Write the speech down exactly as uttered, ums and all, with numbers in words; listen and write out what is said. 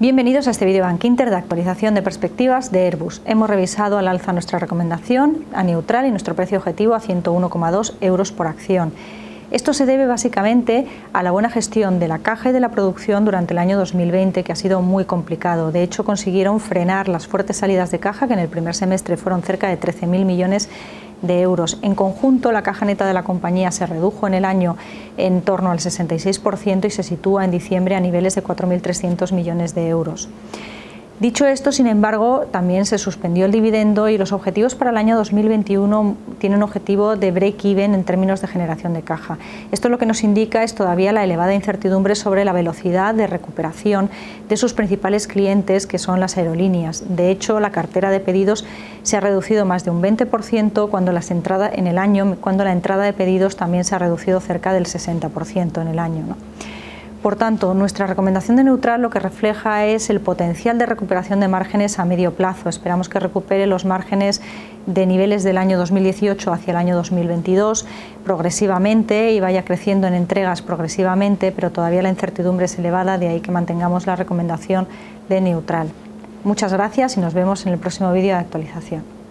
Bienvenidos a este vídeo Bankinter de actualización de perspectivas de Airbus. Hemos revisado al alza nuestra recomendación a neutral y nuestro precio objetivo a ciento uno coma dos euros por acción. Esto se debe básicamente a la buena gestión de la caja y de la producción durante el año dos mil veinte, que ha sido muy complicado. De hecho, consiguieron frenar las fuertes salidas de caja, que en el primer semestre fueron cerca de trece mil millones de euros. En conjunto, la caja neta de la compañía se redujo en el año en torno al sesenta y seis por ciento y se sitúa en diciembre a niveles de cuatro mil trescientos millones de euros. Dicho esto, sin embargo, también se suspendió el dividendo y los objetivos para el año dos mil veintiuno tienen un objetivo de break-even en términos de generación de caja. Esto lo que nos indica es todavía la elevada incertidumbre sobre la velocidad de recuperación de sus principales clientes, que son las aerolíneas. De hecho, la cartera de pedidos se ha reducido más de un veinte por ciento cuando las entradas en el año, cuando la entrada de pedidos también se ha reducido cerca del sesenta por ciento en el año, ¿no? Por tanto, nuestra recomendación de neutral lo que refleja es el potencial de recuperación de márgenes a medio plazo. Esperamos que recupere los márgenes de niveles del año dos mil dieciocho hacia el año dos mil veintidós progresivamente y vaya creciendo en entregas progresivamente, pero todavía la incertidumbre es elevada, de ahí que mantengamos la recomendación de neutral. Muchas gracias y nos vemos en el próximo vídeo de actualización.